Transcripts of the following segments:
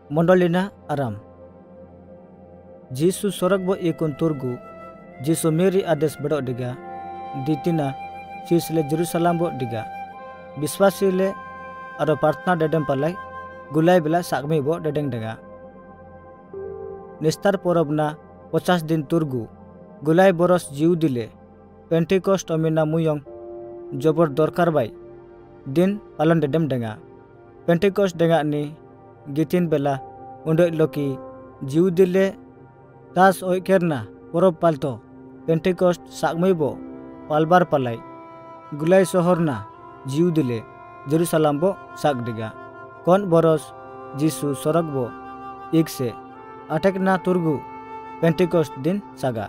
Mondolina aram. Jisu sorok bo ikun turgu. Jisu miri ades bedok diga. Ditina sisle Jerusalem bo diga. Biswasile aro partna dedem palai. Gulai bila sakmi bo dedeng dega. Nistar porobna 50 din turgu. Gulai boros jiu dile. Pentecost omina muyong. Jobor dorkar bai. Din palan dedem denga. Pentecost denga ni gitin bela undoi loki jiu dile tas oikerna porob palto. Pentecost sakmi bo palbar palai. Gulai sohorna jiu dile Jerusalem bo sak diga. Kon boros Jisu sorok bo ikse atekna turgu Pentecost din saga.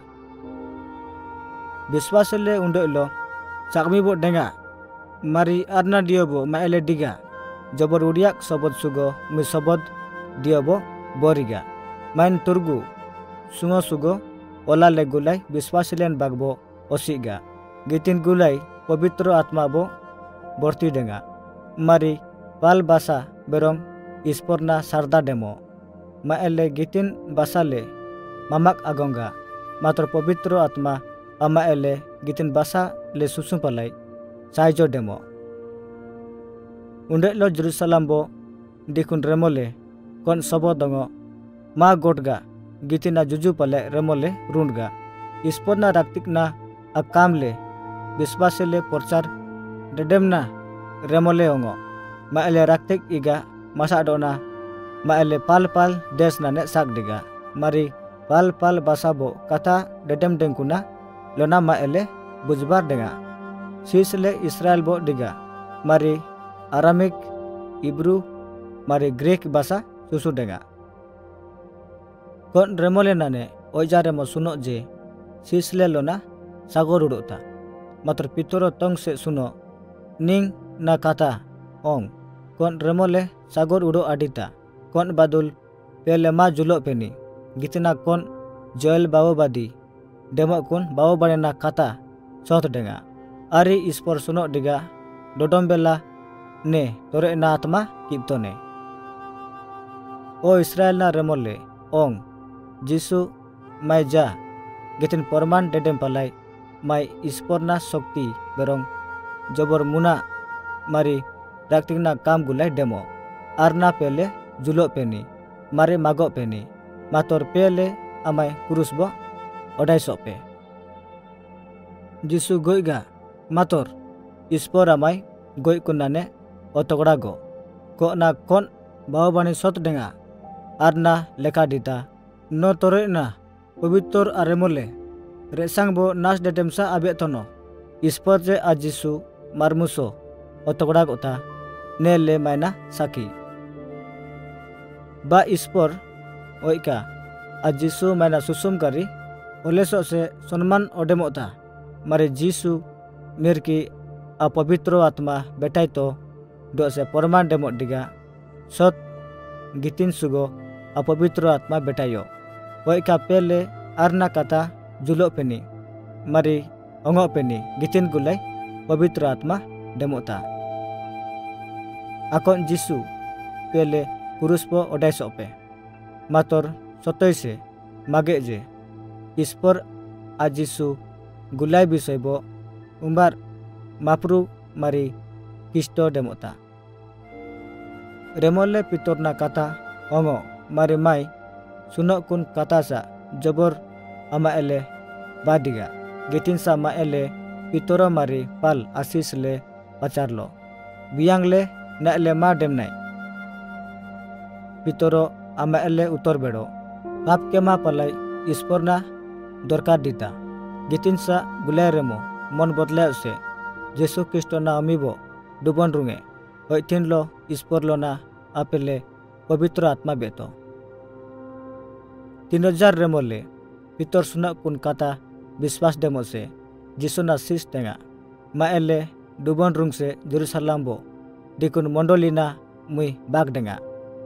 Biswasile undoi lo sakmi bo denga. Mari arna dio bo maele diga. Jobor udiak sobot sugo mi sobot dio bo boriga. Main turgu sungo sugo ola le gulai biswasilen bagbo osiga. Gitin gulai pabitro atma bo borti denga. Mari pal basa berong isporna sarda demo. Maele gitin basale mamak agonga. Matro pabitro atma amaele gitin basa le susum palai saijo demo. Undek lo Jerusalem bo dikun remole kon sobo dongo ma godga gitina juju pale remole rundga. Isporna raktikna akamle biswasile porcar dedemna remole ongo. Maele raktik iga masa dona maele pal desna nek sak diga. Mari pal basabo kata dedem dengkuna lona maele bujbar denga. Sisle Israel bo diga. Mari Aramik, Hebrew, mari Greek bahasa susu denga. Kon remole nane oja remo suno je sisle lona sagor udota. Matr pitoro tong se suno ning na kata ong. Kon remole sagor udo adita. Kon badul pele ma julo peni. Gitina kon Joel bawo badi. Demo kun bawo bane na kata sot denga. Ari ispor suno diga dodom bela ne tore na atma kiptone. O Israel na remole ong Jisu mai ja gitin porman dedem palai mai isporna sokti berong jobor muna mari raktingna kam gulai demo. Arna pele julo peni mari mago peni mator pele amai kurus bo odai sope. Jisu goiga mator ispor amai goi kunane otogrago ko na kon bawabani sot denga arna leka dita no tore na pabittor aremole resang bo nas dedemsa abe tono ispor je ajisu marmuso otogrago ta nele maina saki ba ispor oika ajisu maina susum kari oleso se sonman odemota mare Jisu mirki apabitro atma betai to do se porman demo diga sot gitin sugo apabitro atma betayo oika pele arna kata julo peni mari ongo peni gitin gulai pabitro atma demota. Akon Jisu pele kuruspo odai sope mator sotoise mage je ispor ajisu gulai bisoibo umbar mapru mari kisto demota. Remole pitorna kata ongo mari mai sunok kun kata sa jobor ama ele badiga gitin sa ma ele pitoro mari pal asis le pacarlo biang le na ele ma demnai pitoro ama ele utor bedo pap kema palai isporna dorkar dita gitin sa gulai remo mon bodle se Jesu Kristo na amibo dubon runge oitin lo ispor lo na apele pabitro atma beto 3000 remole pitor sunak kun kata biswas demo se Jesu na sis tenga maele dubon rung se Jerusalem bo dikun mondolina mui bag denga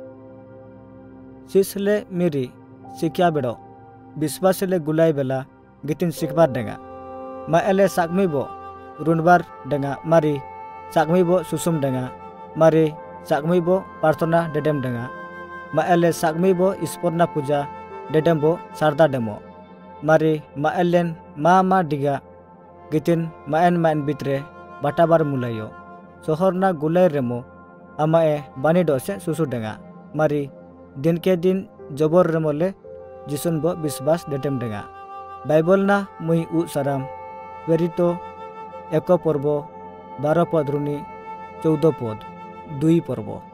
sisle miri sikya bedo biswasile gulai bela gitin sikbar denga maele sakmi bo runbar denga mari sakmi bo susum denga mari sakmi bo partona dedem denga maelle sakmi bo isporna puja dedembo sarda demo mari maellen ma diga gitin maen bitre batabar mulayo sohorna gulai remo amae bani dose susu denga mari din ke din jobor remole jisun bo bisbas dedem denga Bible na mui u saram verito eko porbo 12 pad runi 14 pad 2 porbo